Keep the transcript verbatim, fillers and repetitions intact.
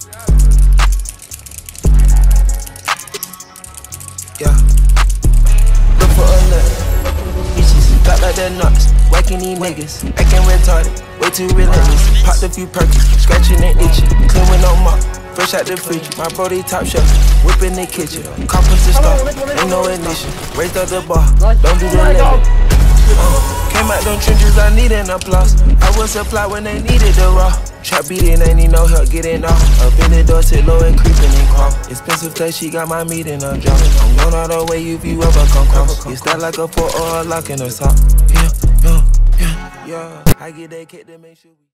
Yeah. Look for a nut. Bitches got like they're nuts. Whacking these niggas, acting retarded. Way too relentless. Popped a few perks, scratching and itching. Clean with no mop. Fresh out the fridge, my brody top shelf. Whip in the kitchen. Coppers to start. Ain't no ignition. Raised up the bar. Don't do the limit. Uh, came out them trenches, I need an applause. I was supply when they needed the raw. Trap beating, ain't need no help getting off. Up in the door, sit low and creeping and crawl. Expensive place, she got my meat in a jar. I'm going all the way if you ever come cross. It's that like a port or a lock in the top. Yeah, yeah, yeah, yeah. I get that kid to make sure we